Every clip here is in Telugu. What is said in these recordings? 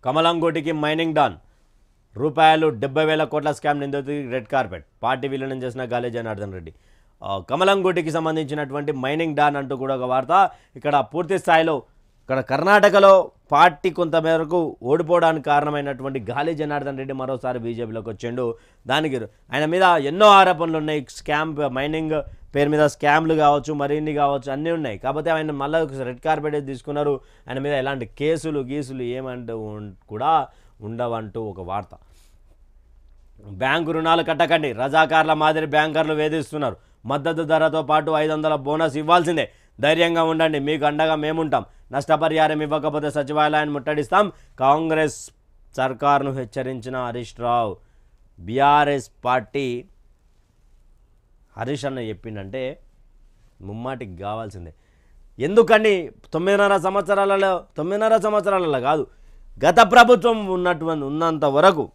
కమలంగోటికి మైనింగ్ డాన్ రూపాయలు 70,000 కోట్ల స్కామ్ నిందితుడికి రెడ్ కార్పెట్ పార్టీ విలీనం చేసిన గాలి జనార్దన్ రెడ్డి. కమలంగోటికి సంబంధించినటువంటి మైనింగ్ డాన్ అంటూ కూడా ఒక వార్త. ఇక్కడ పూర్తి స్థాయిలో ఇక్కడ కర్ణాటకలో పార్టీ కొంతమేరకు ఓడిపోవడానికి కారణమైనటువంటి గాలి జనార్దన్ రెడ్డి మరోసారి బీజేపీలోకి వచ్చిండు. దానికి ఆయన మీద ఎన్నో ఆరోపణలు ఉన్నాయి. స్కామ్ మైనింగ్ పేరు మీద స్కామ్లు కావచ్చు, మరిన్ని కావచ్చు, అన్నీ ఉన్నాయి. కాకపోతే ఆయన మళ్ళీ రెడ్ కార్పెట్ తీసుకున్నారు. ఆయన మీద ఎలాంటి కేసులు గీసులు ఏమంటూ కూడా ఉండవంటూ ఒక వార్త. బ్యాంకు రుణాలు కట్టకండి, రజాకార్ల మాదిరి బ్యాంకర్లు వేధిస్తున్నారు. మద్దతు ధరతో పాటు 500 బోనస్ ఇవ్వాల్సిందే, ధైర్యంగా ఉండండి, మీకు అండగా మేముంటాం, నష్టపరిహారం ఇవ్వకపోతే సచివాలయాన్ని ముట్టడిస్తాం, కాంగ్రెస్ సర్కార్ను హెచ్చరించిన హరీష్ రావు. బీఆర్ఎస్ పార్టీ హరీష్ అన్న చెప్పిండంటే ముమ్మాటికి కావాల్సిందే. ఎందుకండి 9.5 సంవత్సరాలలో కాదు, గత ప్రభుత్వం ఉన్నంత వరకు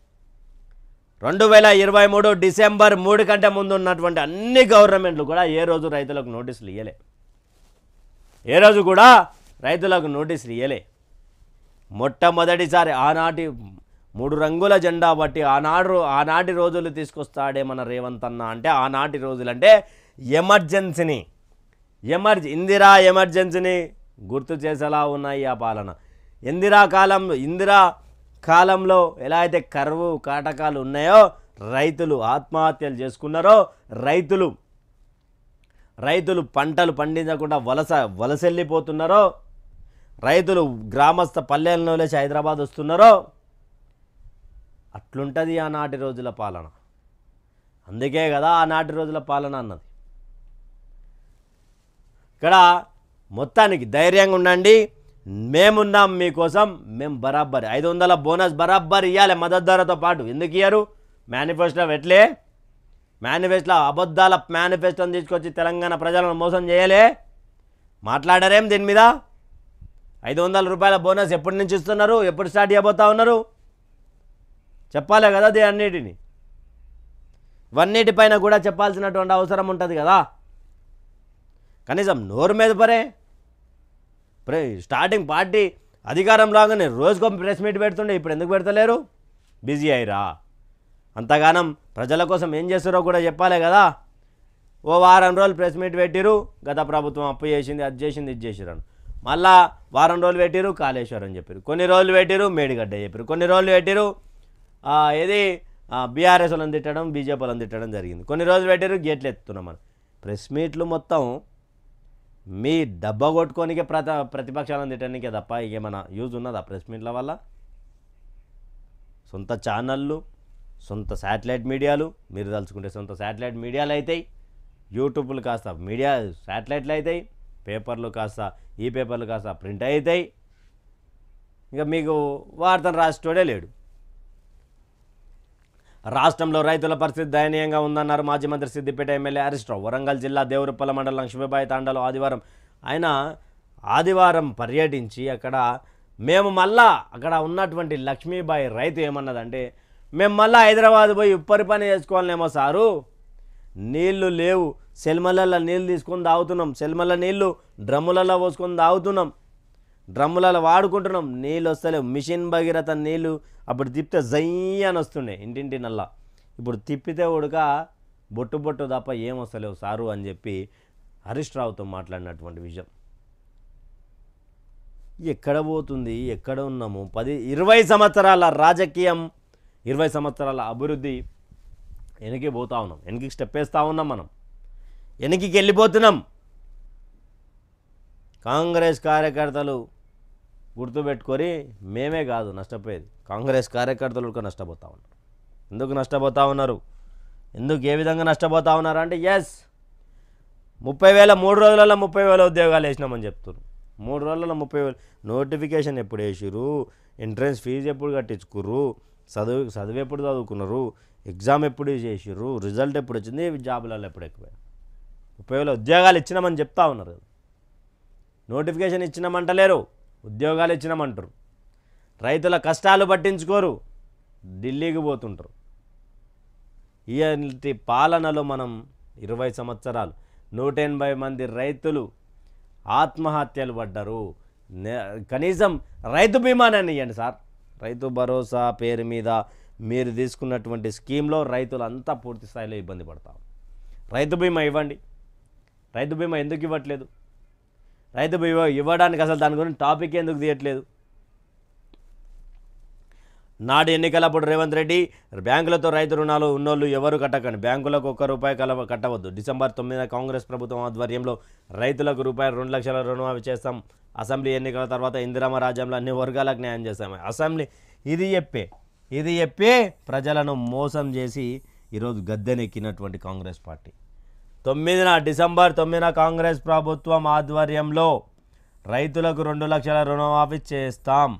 2023 డిసెంబర్ 3 కంటే ముందు ఉన్నటువంటి అన్ని గవర్నమెంట్లు కూడా ఏ రోజు రైతులకు నోటీసులు ఇవ్వలే. ఏ రోజు కూడా రైతులకు నోటీసులు ఇవ్వలే. మొట్టమొదటిసారి ఆనాటి 3 రంగుల జెండా బట్టి ఆనాటి రోజులు తీసుకొస్తాడే మన రేవంత్ అన్న. అంటే ఆనాటి రోజులు అంటే ఎమర్జెన్సీని ఇందిరా ఎమర్జెన్సీని గుర్తు చేసేలా ఉన్నాయి ఆ పాలన. ఇందిరా కాలంలో ఎలా అయితే కరువు కాటకాలు ఉన్నాయో, రైతులు ఆత్మహత్యలు చేసుకున్నారో, రైతులు పంటలు పండించకుండా వలసెళ్ళిపోతున్నారో, రైతులు గ్రామస్థ పల్లెల్లో లేచి హైదరాబాద్ వస్తున్నారో, అట్లుంటుంది ఆనాటి రోజుల పాలన. అందుకే కదా ఆనాటి రోజుల పాలన అన్నది. ఇక్కడ మొత్తానికి ధైర్యంగా ఉండండి, మేమున్నాం మీకోసం, మేము బరాబర్ 500 బోనస్ బరాబర్ ఇవ్వాలి మద్దతు ధరతో పాటు. ఎందుకు ఇయ్యరు? మేనిఫెస్టో పెట్టలే, మేనిఫెస్టోలో అబద్ధాల మేనిఫెస్టోని తీసుకొచ్చి తెలంగాణ ప్రజలను మోసం చేయలే, మాట్లాడారేం దీని మీద? 500 రూపాయల బోనస్ ఎప్పటి నుంచి ఇస్తున్నారు, ఎప్పుడు స్టార్ట్ చేయబోతా ఉన్నారు? చెప్పాలే కదా అన్నిటిని. ఇవన్నిటిపైన కూడా చెప్పాల్సినటువంటి అవసరం ఉంటుంది కదా. కనీసం నోరు మీద పరే. స్టార్టింగ్ పార్టీ అధికారం రాగానే రోజుకో ప్రెస్ మీట్ పెడుతుండే, ఇప్పుడు ఎందుకు పెడతలేరు? బిజీ అయ్యిరా? అంతగానం ప్రజల కోసం ఏం చేస్తారో కూడా చెప్పాలే కదా. ఓ వారం రోజులు ప్రెస్ మీట్ పెట్టిరు, గత ప్రభుత్వం అప్పు చేసింది, అది చేసింది, ఇది చేసిరని. మళ్ళా వారం రోజులు పెట్టిరు, కాళేశ్వరం చెప్పారు. కొన్ని రోజులు పెట్టిరు, మేడిగడ్డ చెప్పారు. కొన్ని రోజులు పెట్టిరు, బీఆర్ఎస్ వాళ్ళని తిట్టడం, బీజేపీ వాళ్ళని తిట్టడం జరిగింది. కొన్ని రోజులు పెట్టిరు, గేట్లు ఎత్తున్నామని. ప్రెస్ మీట్లు మొత్తం మీ డబ్బా కొట్టుకోనికే ప్రతిపక్షాలను తిట్టడానికే తప్ప ఏమైనా యూజ్ ఉన్నదా ప్రెస్ మీట్ల వల్ల? సొంత ఛానళ్ళు, సొంత శాటిలైట్ మీడియాలు, మీరు తలుచుకుంటే సొంత శాటిలైట్ మీడియాలు అవుతాయి, యూట్యూబ్లు కాస్త మీడియా శాటిలైట్లు అవుతాయి, పేపర్లు కాస్త ఈ పేపర్లు కాస్త ప్రింట్ అవుతాయి. ఇంకా మీకు వార్తను రాసేటోడే లేడు. రాష్ట్రంలో రైతుల పరిస్థితి దయనీయంగా ఉందన్నారు మాజీ మంత్రి సిద్దిపేట ఎమ్మెల్యే హరీష్ రావు. వరంగల్ జిల్లా దేవరుప్పల మండలం లక్ష్మీబాయి తాండాలో ఆదివారం పర్యటించి మేము మళ్ళా అక్కడ ఉన్నటువంటి లక్ష్మీబాయి రైతు ఏమన్నదంటే, మేము మళ్ళీ హైదరాబాద్ పోయి ఉప్పరి పని చేసుకోవాలనేమో సారు, నీళ్లు లేవు, సెల్మలలో నీళ్ళు తీసుకొని తాగుతున్నాం, సెల్మల నీళ్ళు డ్రమ్ములలో పోసుకొని తాగుతున్నాం, డ్రమ్ములలో వాడుకుంటున్నాం, నీళ్ళు వస్తలేవు. మిషన్ భగీరథ నీళ్ళు అప్పుడు తిప్పితే జయ్యి అని వస్తున్నాయి ఇంటింటి నల్లా, ఇప్పుడు తిప్పితే ఉడక బొట్టు తప్ప ఏం వస్తలేవు సారు అని చెప్పి హరీష్ రావుతో మాట్లాడినటువంటి విషయం. ఎక్కడ పోతుంది, ఎక్కడ ఉన్నాము? 20 సంవత్సరాల రాజకీయం, 20 సంవత్సరాల అభివృద్ధి వెనక్కి పోతా ఉన్నాం, వెనక్కి స్టెప్ వేస్తూ ఉన్నాం, మనం వెనక్కి వెళ్ళిపోతున్నాం. కాంగ్రెస్ కార్యకర్తలు గుర్తుపెట్టుకొని, మేమే కాదు నష్టపోయేది, కాంగ్రెస్ కార్యకర్తలు కూడా నష్టపోతూ ఉన్నారు. ఎందుకు నష్టపోతూ ఉన్నారు? ఏ విధంగా నష్టపోతూ ఉన్నారు అంటే, 30,000 3 రోజులలో 30,000 ఉద్యోగాలు వేసినామని చెప్తున్నారు. 3 రోజులలో 30,000 నోటిఫికేషన్ ఎప్పుడు వేసిరు, ఎంట్రన్స్ ఫీజు ఎప్పుడు కట్టించుకుర్రు, చదువు ఎప్పుడు చదువుకున్నారు, ఎగ్జామ్ ఎప్పుడు చేసిర్రు, రిజల్ట్ ఎప్పుడు వచ్చింది, జాబులలో ఎప్పుడు ఎక్కువ. 30,000 ఉద్యోగాలు ఇచ్చినామని చెప్తా ఉన్నారు. నోటిఫికేషన్ ఇచ్చినామంటలేరు, ఉద్యోగాలు ఇచ్చినామంటారు. రైతుల కష్టాలు పట్టించుకోరు, ఢిల్లీకి పోతుంటారు. ఈ పాలనలో మనం 20 సంవత్సరాలు 180 మంది రైతులు ఆత్మహత్యలు పడ్డారు. కనీసం రైతు బీమానని ఇవ్వండి సార్, రైతు భరోసా పేరు మీద మీరు తీసుకున్నటువంటి స్కీమ్లో రైతులంతా పూర్తి స్థాయిలో ఇబ్బంది పడతారు. రైతు బీమా ఇవ్వండి. రైతు బీమా ఎందుకు ఇవ్వట్లేదు? రైతు బీమా ఇవ్వడానికి అసలు దాని గురించి టాపిక్ ఎందుకు తీయట్లేదు? నాడు ఎన్నికలప్పుడు రేవంత్ రెడ్డి బ్యాంకులతో రైతు రుణాలు ఉన్నోళ్ళు ఎవరు కట్టకండి, బ్యాంకులకు ₹1 కట్టవద్దు. డిసెంబర్ 9 కాంగ్రెస్ ప్రభుత్వం ఆధ్వర్యంలో రైతులకు ₹2 లక్షల రుణమాఫీ చేస్తాం. అసెంబ్లీ ఎన్నికల తర్వాత ఇందిరమ్మ రాజ్యంలో అన్ని వర్గాలకు న్యాయం చేస్తాం. అసెంబ్లీ ఇది చెప్పే ప్రజలను మోసం చేసి ఈరోజు గద్దెనెక్కినటువంటి కాంగ్రెస్ పార్టీ డిసెంబర్ 9 కాంగ్రెస్ ప్రభుత్వం ఆధ్వర్యంలో రైతులకు 2 లక్షల రుణమాఫీ చేస్తాం.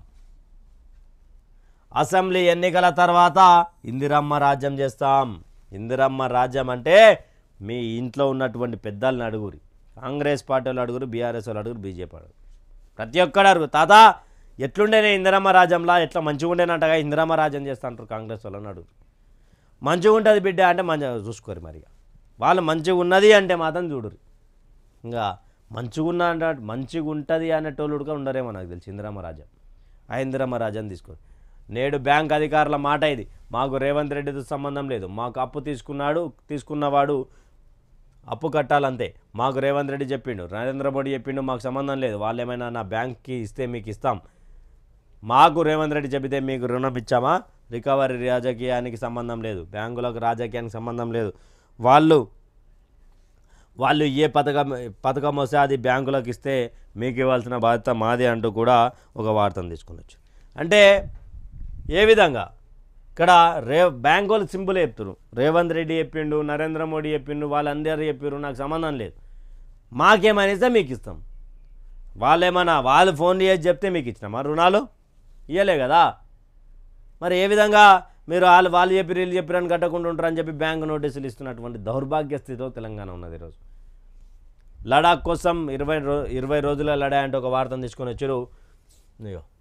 అసెంబ్లీ ఎన్నికల తర్వాత ఇందిరమ్మ రాజ్యం చేస్తాం. ఇందిరమ్మ రాజ్యం అంటే మీ ఇంట్లో ఉన్నటువంటి పెద్దలను అడుగురి, కాంగ్రెస్ పార్టీ వాళ్ళు అడుగురు, బీఆర్ఎస్ వాళ్ళు అడుగురు, బీజేపీ అడుగురు, ప్రతి ఒక్కడు అడుగు. తాత ఎట్లుండేనే ఇందిరమ్మ రాజ్యంలా, ఎట్లా మంచిగా ఉండేనంటగా ఇందిరమ్మ రాజ్యం చేస్తా అంటారు కాంగ్రెస్ వాళ్ళని అడుగురు. మంచిగా ఉంటుంది బిడ్డ అంటే మంచిగా చూసుకోరు. మరి వాళ్ళు మంచిగా ఉన్నది అంటే మాత్రం చూడరు. ఇంకా మంచిగా ఉంటుంది అనేటోళ్ళు కూడా ఉండరేమో నాకు తెలిసి ఇందిరమ్మ రాజ్యం. ఆ ఇందిరమ్మ రాజ్యాన్ని తీసుకోరు. నేడు బ్యాంక్ అధికారుల మాట ఇది, మాకు రేవంత్ రెడ్డితో సంబంధం లేదు, మాకు అప్పు తీసుకున్నవాడు అప్పు కట్టాలంతే, మాకు రేవంత్ రెడ్డి చెప్పిండు, నరేంద్ర మోడీ చెప్పిండు, మాకు సంబంధం లేదు, వాళ్ళు ఏమైనా నా బ్యాంక్కి ఇస్తే మీకు ఇస్తాం, మాకు రేవంత్ రెడ్డి చెబితే మీకు రుణం ఇచ్చామా, రికవరీ రాజకీయానికి సంబంధం లేదు, బ్యాంకులకు రాజకీయానికి సంబంధం లేదు, వాళ్ళు ఏ పథకం వస్తే అది బ్యాంకులకు ఇస్తే మీకు ఇవ్వాల్సిన బాధ్యత మాది అంటూ కూడా ఒక వార్తను తీసుకునొచ్చు. అంటే ఏ విధంగా ఇక్కడ బ్యాంకు వాళ్ళు సింపుల్ చెప్తారు, రేవంత్ రెడ్డి చెప్పిండు, నరేంద్ర మోడీ చెప్పిండు, వాళ్ళందరూ చెప్పారు, నాకు సంబంధం లేదు, మాకేమైనా ఇస్తే మీకు ఇస్తాం, వాళ్ళు ఫోన్ చేసి చెప్తే మీకు ఇచ్చినామా రుణాలు? ఇవ్వలే కదా. మరి ఏ విధంగా మీరు వాళ్ళు చెప్పి వీళ్ళు చెప్పిరని కట్టకుండా ఉంటారని చెప్పి బ్యాంకు నోటీసులు ఇస్తున్నటువంటి దౌర్భాగ్య స్థితిలో తెలంగాణ ఉన్నది ఈరోజు. లడాక్ కోసం 20 రోజుల లడాయి అంటే ఒక వార్తను తీసుకొని వచ్చారు.